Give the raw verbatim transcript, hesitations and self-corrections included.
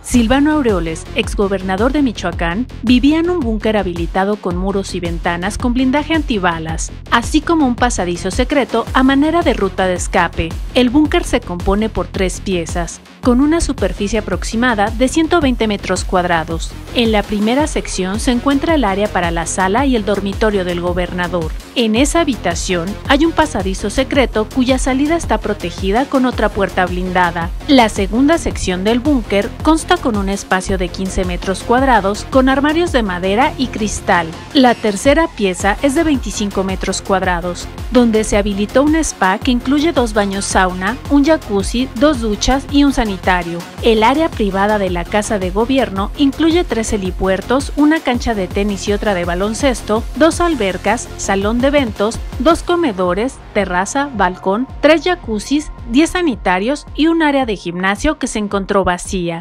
Silvano Aureoles, exgobernador de Michoacán, vivía en un búnker habilitado con muros y ventanas con blindaje antibalas, así como un pasadizo secreto a manera de ruta de escape. El búnker se compone por tres piezas, con una superficie aproximada de ciento veinte metros cuadrados. En la primera sección se encuentra el área para la sala y el dormitorio del gobernador. En esa habitación hay un pasadizo secreto cuya salida está protegida con otra puerta blindada. La segunda sección del búnker consta con un espacio de quince metros cuadrados con armarios de madera y cristal. La tercera pieza es de veinticinco metros cuadrados, donde se habilitó un spa que incluye dos baños sauna, un jacuzzi, dos duchas y un sanitario. El área privada de la casa de gobierno incluye tres helipuertos, una cancha de tenis y otra de baloncesto, dos albercas, salón de eventos, dos comedores, terraza, balcón, tres jacuzzis, diez sanitarios y un área de gimnasio que se encontró vacía.